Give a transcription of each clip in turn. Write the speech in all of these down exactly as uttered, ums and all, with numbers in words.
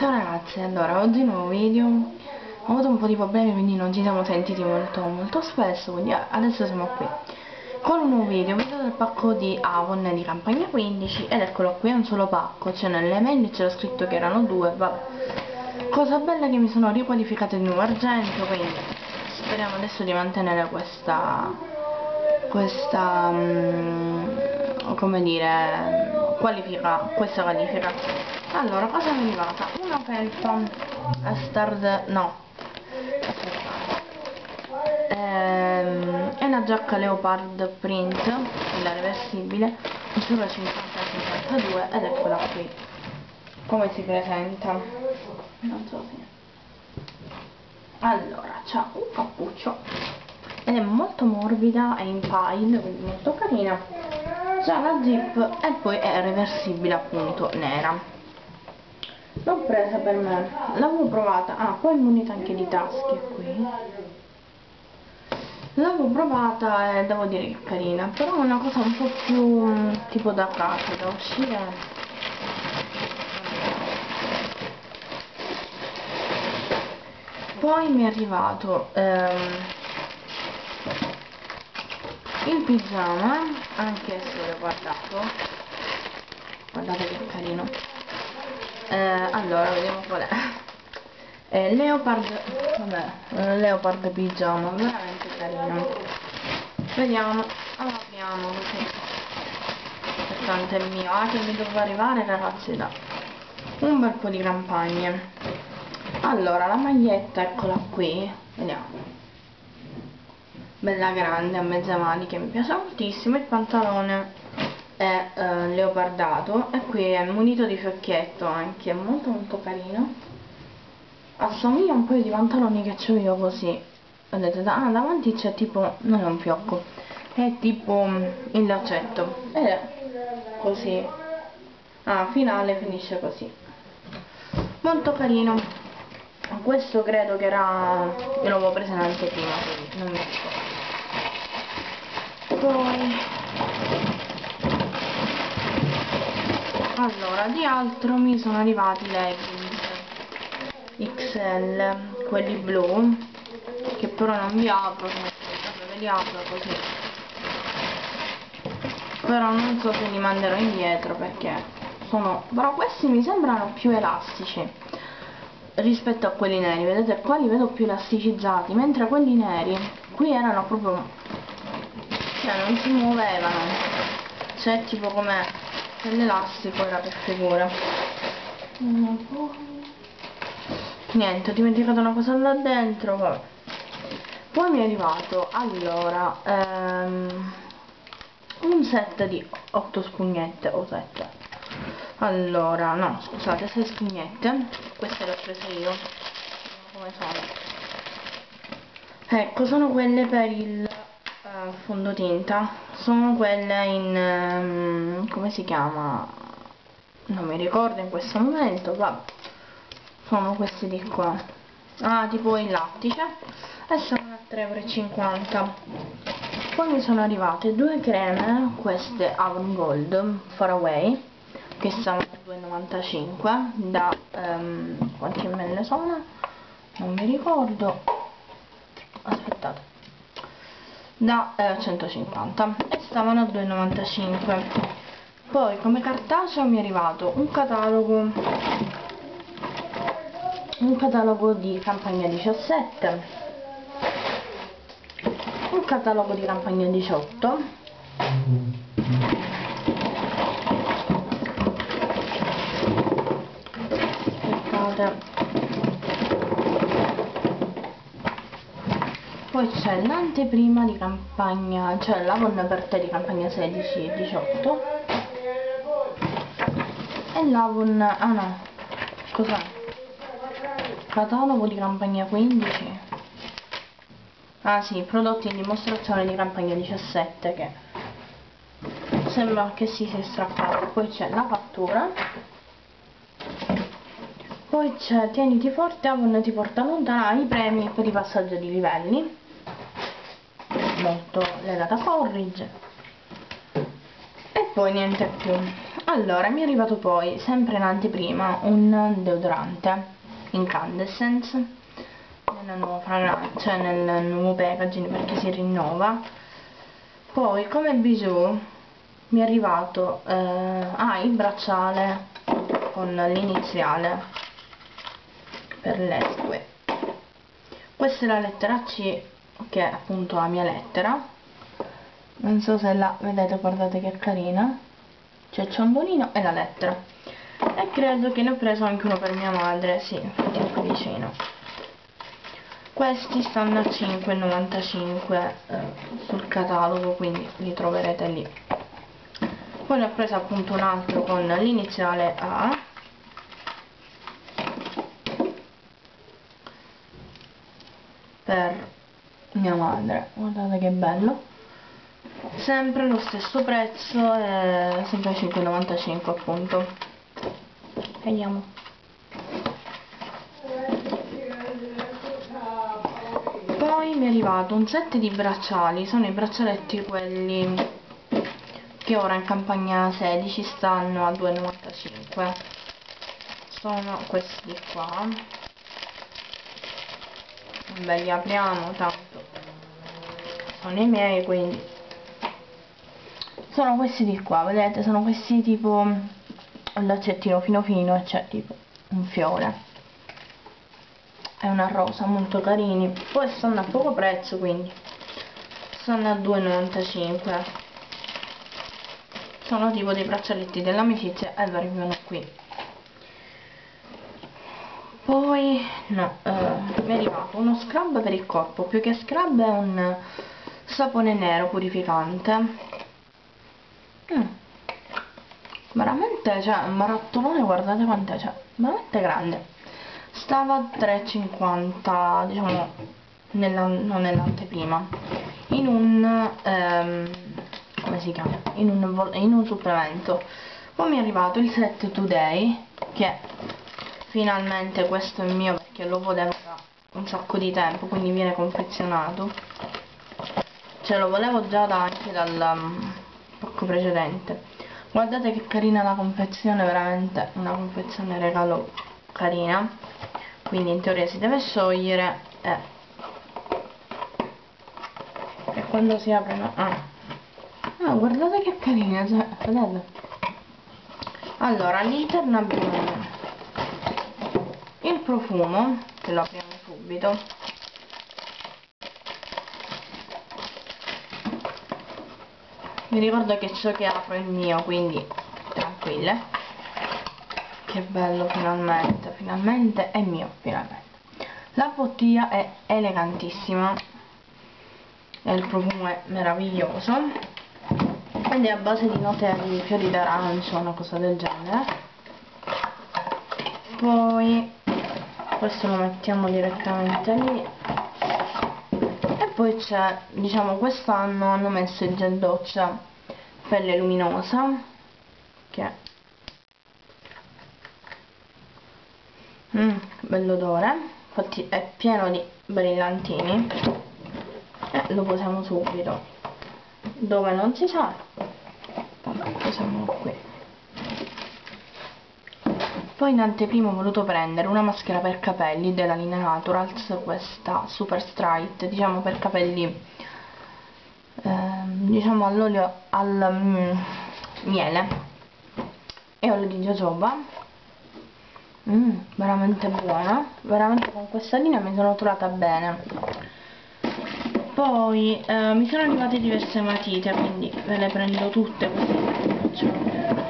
Ciao ragazzi, allora oggi nuovo video. Ho avuto un po' di problemi, quindi non ci siamo sentiti molto molto spesso, quindi adesso siamo qui con un nuovo video. Vedo del pacco di Avon di campagna quindici ed eccolo qui, è un solo pacco, cioè nelle mail c'era scritto che erano due, vabbè. Cosa bella che mi sono riqualificata di nuovo argento, quindi speriamo adesso di mantenere questa questa um, come dire qualifica, questa qualifica. Allora, cosa mi è arrivata? Una felpa a Stard, no, aspetta, ehm, è una giacca leopard print, quella reversibile, misura cinquanta cinquantadue ed eccola qui, come si presenta, non so se... Allora, c'ha un cappuccio ed è molto morbida, è in pile, quindi molto carina, c'ha la zip e poi è reversibile, appunto, nera. L'ho presa per me, l'avevo provata, ah, poi è munita anche di tasche qui. L'avevo provata e devo dire che è carina, però è una cosa un po' più tipo da casa, da uscire. Poi mi è arrivato ehm, il pigiama, anche se l'ho guardato, guardate che carino. Eh, allora, vediamo qual è. Eh, Leopard, vabbè, Leopard pigiama, veramente carino. Vediamo, apriamo così. Tanto è il mio, ah, che mi doveva arrivare, ragazzi, da un bel po' di campagne. Allora, la maglietta, eccola qui, vediamo. Bella grande, a mezza manica, mi piace moltissimo. Il pantalone è eh, leopardato e qui è munito di fiocchietto anche, molto molto carino, assomiglia a un paio di pantaloni che ho io così, vedete, da, ah, davanti c'è tipo, non è un fiocco, è tipo mm, il laccetto ed è così, ah, finale finisce così, molto carino. Questo credo che era, io l'avevo preso in anteprima, quindi non mi ricordo. Poi allora, di altro mi sono arrivati i leggings X L, quelli blu, che però non vi apro, ve li apro così, però non so se li manderò indietro perché sono, però questi mi sembrano più elastici rispetto a quelli neri, vedete qua li vedo più elasticizzati, mentre quelli neri qui erano proprio, cioè non si muovevano, cioè tipo come l'elastico era per figura. Niente, ho dimenticato una cosa là dentro, vabbè. Poi mi è arrivato, allora, ehm, un set di otto spugnette, o sette. Allora, no, scusate, sei spugnette. Queste le ho prese io. Come sono? Ecco, sono quelle per il uh, fondotinta. Sono quelle in... Um, come si chiama? Non mi ricordo in questo momento, vabbè. Sono questi di qua, ah, tipo in lattice, e sono a tre e cinquanta euro. Poi mi sono arrivate due creme, queste Avon Gold Faraway, che stanno a due e novantacinque, da um, quanti ml sono? Non mi ricordo, aspettate, da eh, centocinquanta, e stavano a due e novantacinque. Poi come cartaceo mi è arrivato un catalogo un catalogo di campagna diciassette, un catalogo di campagna diciotto, aspettate, poi c'è l'anteprima di campagna, cioè l'Avon per te di campagna sedici e diciotto, e l'Avon, ah no, cos'è? Catalogo di campagna quindici, ah sì, prodotti in dimostrazione di campagna diciassette, che sembra che si sia strappato. Poi c'è la fattura, poi c'è tieniti forte, Avon ti porta lontana, i premi per i passaggio di livelli, molto legata a Corridge, e poi niente più. Allora, mi è arrivato poi, sempre in anteprima, un deodorante incandescent nella nuova fragranza, cioè nel nuovo packaging, perché si rinnova. Poi come bijou mi è arrivato eh, ah, il bracciale con l'iniziale per l'esque. Questa è la lettera C, che è appunto la mia lettera. Non so se la vedete, guardate che carina. C'è il ciondolino e la lettera. E credo che ne ho preso anche uno per mia madre, sì, infatti è qui vicino. Questi stanno a cinque e novantacinque eh, sul catalogo, quindi li troverete lì. Poi ne ho preso appunto un altro con l'iniziale A, per mia madre, guardate che bello. Sempre lo stesso prezzo, eh, sempre cinque e novantacinque appunto. Vediamo. Poi mi è arrivato un set di bracciali, sono i braccialetti quelli che ora in campagna sedici stanno a due e novantacinque. Sono questi qua. Beh, li apriamo, tanto sono i miei, quindi sono questi di qua, vedete, sono questi tipo un laccettino fino fino e c'è tipo un fiore, è una rosa, molto carini. Poi stanno a poco prezzo, quindi stanno a due e novantacinque. Sono tipo dei braccialetti dell'amicizia e arrivano qui. Poi no, eh, mi è arrivato uno scrub per il corpo, più che scrub è un sapone nero purificante. Mm. Veramente, cioè, un barattolone, guardate quant'è, cioè, veramente grande. Stava a tre e cinquanta, diciamo, nella, non nell'anteprima, in un, ehm, come si chiama? In un, in un supplemento. Poi mi è arrivato il set Today, che finalmente questo è il mio, perché lo volevo da un sacco di tempo, quindi viene confezionato. Cioè, lo volevo già da, anche dal um, pacco precedente. Guardate che carina la confezione, veramente una confezione regalo carina. Quindi in teoria si deve sciogliere eh. e quando si aprono ah. ah guardate che carina, cioè, vedete? Allora, all'interno abbiamo il profumo, che lo apriamo subito. Mi ricordo che ciò che apro è il mio, quindi tranquille. Che bello, finalmente, finalmente è mio, finalmente. La bottiglia è elegantissima e il profumo è meraviglioso ed è a base di note di fiori d'arancio, una cosa del genere. Poi questo lo mettiamo direttamente lì. E poi c'è, diciamo, quest'anno hanno messo il gel doccia pelle luminosa, che mm, bell'odore, infatti è pieno di brillantini e lo posiamo subito dove non si sa, vabbè, posiamo qui. Poi in anteprima ho voluto prendere una maschera per capelli della linea Naturals, questa Super Straight, diciamo per capelli eh, diciamo all'olio al mm, miele e olio di jojoba. Mm, veramente buona, veramente con questa linea mi sono trovata bene. Poi eh, mi sono arrivate diverse matite, quindi ve le prendo tutte così faccio vedere.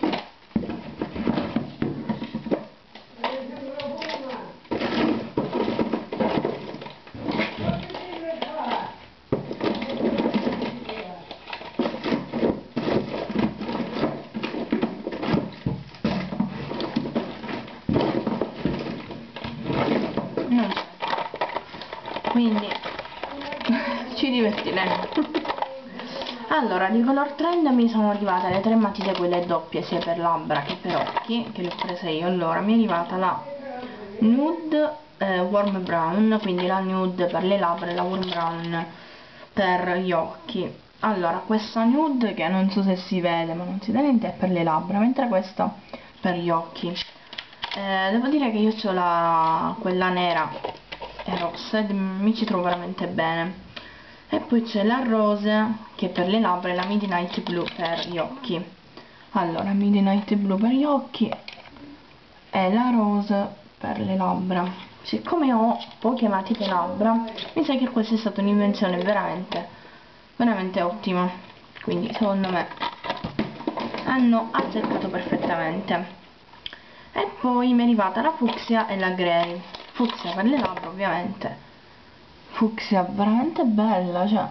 Non c'è, quindi ci divertiremo. Allora, di Color Trend mi sono arrivate le tre matite, quelle doppie, sia per labbra che per occhi, che le ho prese io. Allora, mi è arrivata la Nude eh, Warm Brown, quindi la nude per le labbra e la warm brown per gli occhi. allora questa nude che non so se si vede, ma non si vede niente, è per le labbra, mentre questa per gli occhi. Eh, devo dire che io ho la quella nera e rossa e mi ci trovo veramente bene. E poi c'è la rose che è per le labbra e la Midnight Blue per gli occhi. Allora, Midnight Blue per gli occhi e la rose per le labbra. Siccome ho poche matite labbra, mi sa che questa è stata un'invenzione veramente, veramente ottima. Quindi secondo me hanno azzeccato perfettamente. E poi mi è arrivata la fucsia e la grey. Fucsia per le labbra ovviamente. Fucsia veramente bella, cioè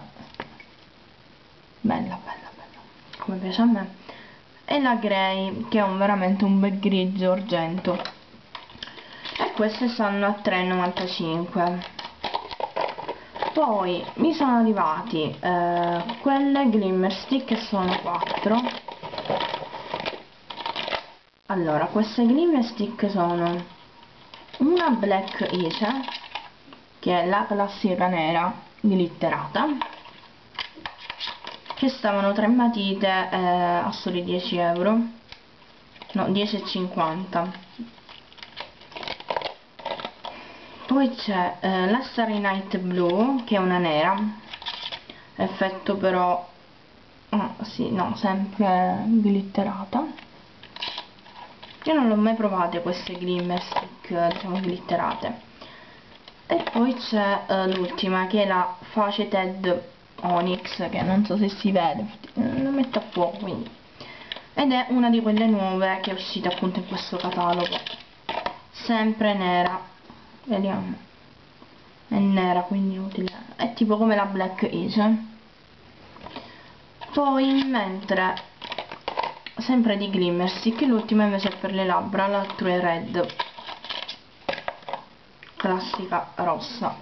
bella bella bella, come piace a me. E la grey che è un, veramente un bel grigio argento. E queste stanno a tre e novantacinque. Poi mi sono arrivati eh, quelle glimmer stick che sono quattro. Allora, queste glimmer stick sono una Black Ice, che è la classica nera glitterata, che stavano tre matite eh, a soli dieci euro, no, dieci e cinquanta. Poi c'è eh, la Starry Night Blue, che è una nera, effetto però, oh, sì, no, sempre glitterata. Io non l'ho mai provate queste glimmer stick, diciamo, glitterate. E poi c'è uh, l'ultima, che è la Faceted Onyx, che non so se si vede, la metto a fuoco, quindi. Ed è una di quelle nuove che è uscita appunto in questo catalogo. Sempre nera, vediamo. È nera, quindi utile. È tipo come la Black Ice. Poi, mentre sempre di glimmer stick, l'ultima invece è per le labbra, la True Red, classica rossa.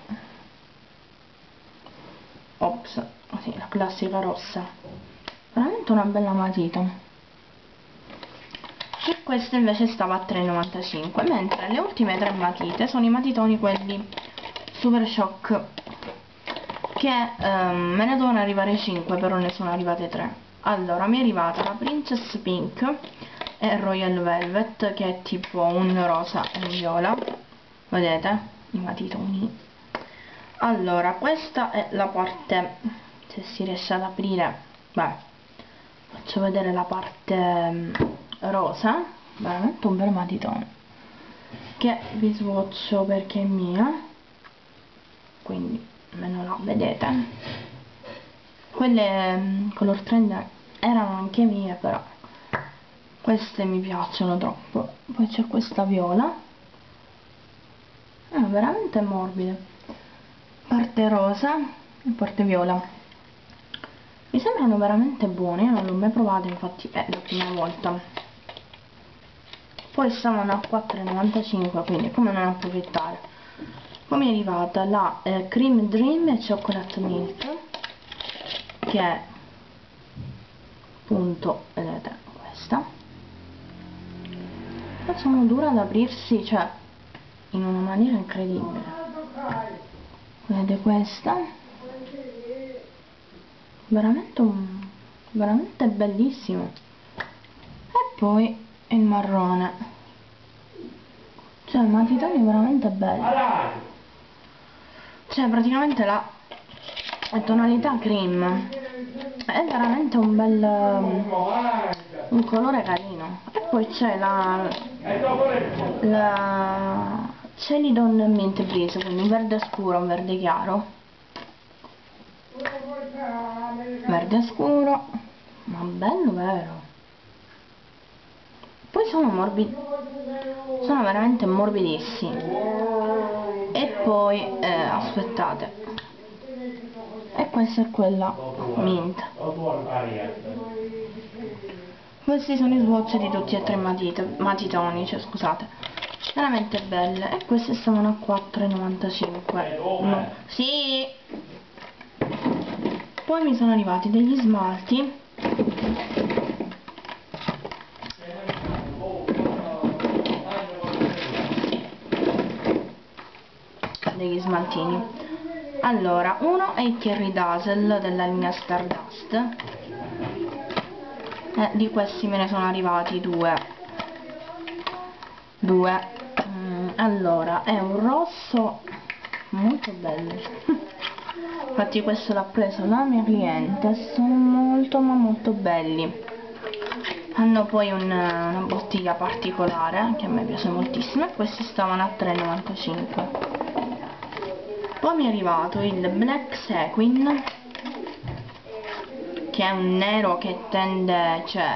Ops, sì, la classica rossa, veramente una bella matita. E questa invece stava a tre e novantacinque, mentre le ultime tre matite sono i matitoni quelli Super Shock, che um, me ne devono arrivare cinque, però ne sono arrivate tre. Allora, mi è arrivata la Princess Pink e Royal Velvet, che è tipo un rosa e un viola, vedete? I matitoni. Allora, questa è la parte, se si riesce ad aprire, beh, faccio vedere la parte um, rosa, veramente un bel matitone, che vi swatcho perché è mia, quindi almeno la vedete. Quelle um, color trend erano anche mie, però queste mi piacciono troppo. Poi c'è questa viola, ah, veramente morbide, parte rosa e parte viola. Mi sembrano veramente buone, io non l'ho mai provato, infatti è la prima volta. Poi stavano a quattro e novantacinque, quindi come non approfittare. Poi mi è arrivata la eh, Cream Dream e Chocolate Milk, che è appunto, vedete, questa. Sono dura ad aprirsi, cioè in una maniera incredibile. Vedete questa? Veramente un, veramente bellissimo. E poi il marrone, cioè matitoni veramente belli, cioè praticamente la, la tonalità cream è veramente un bel un colore carino. E poi c'è la la Celadon Mint Breeze, quindi un verde scuro, un verde chiaro, verde scuro, ma bello vero. Poi sono morbidi, sono veramente morbidissimi. E poi eh, aspettate, e questa è quella mint. Questi sono i swatch di tutti e tre matite, matitoni, cioè scusate, veramente belle. E queste stavano a quattro e novantacinque. No. Sì. Poi mi sono arrivati degli smalti degli smaltini Allora, uno è il Cherry Dazzle della linea Stardust, e di questi me ne sono arrivati due due mm, allora, è un rosso molto bello. Infatti questo l'ha preso la mia cliente, sono molto ma molto belli. Hanno poi un, una bottiglia particolare che a me piace moltissimo, e questi stavano a tre e novantacinque. Poi mi è arrivato il Black Sequin, che è un nero che tende, cioè,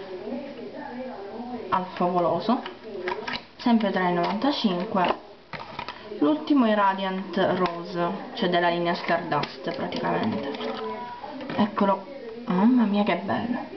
al favoloso, sempre tre e novantacinque. L'ultimo è Radiant Rose, cioè della linea Stardust praticamente. Eccolo, mamma mia che bello.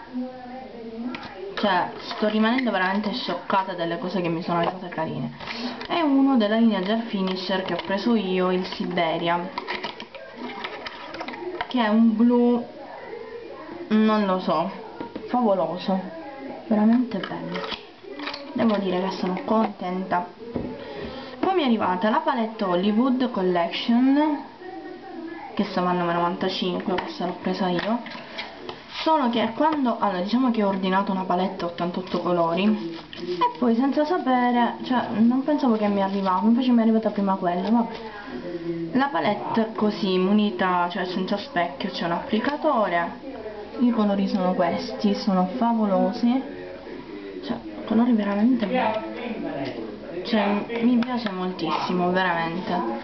Cioè, sto rimanendo veramente scioccata delle cose che mi sono arrivate carine. È uno della linea Gel Finisher che ho preso io, il Siberia, che è un blu, non lo so, favoloso, veramente bello. Devo dire che sono contenta. Poi mi è arrivata la palette Hollywood Collection, che stava a nove e novantacinque, questa l'ho presa io. Solo che quando, allora diciamo che ho ordinato una palette ottantotto colori, e poi senza sapere, cioè non pensavo che mi arrivava, invece mi è arrivata prima quella, vabbè. La palette così, munita, cioè senza specchio, c'è un applicatore, i colori sono questi, sono favolosi, cioè colori veramente belli, cioè mi piace moltissimo, veramente.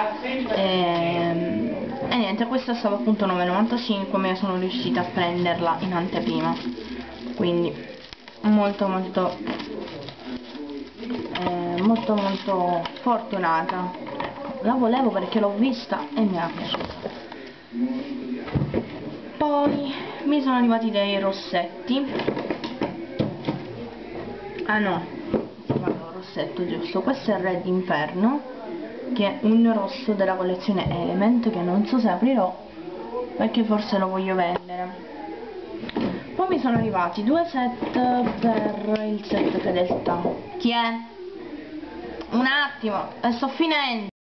E, e niente, questa stava appunto nove e novantacinque, ma io sono riuscita a prenderla in anteprima, quindi molto molto eh, molto molto fortunata. La volevo perché l'ho vista e mi è piaciuta. Poi mi sono arrivati dei rossetti, ah no, guarda, rossetto giusto, questo è Red Inferno, che è un rosso della collezione Element, che non so se aprirò perché forse lo voglio vendere. Poi mi sono arrivati due set per il set fedeltà. Chi è? Un attimo, e sto finendo.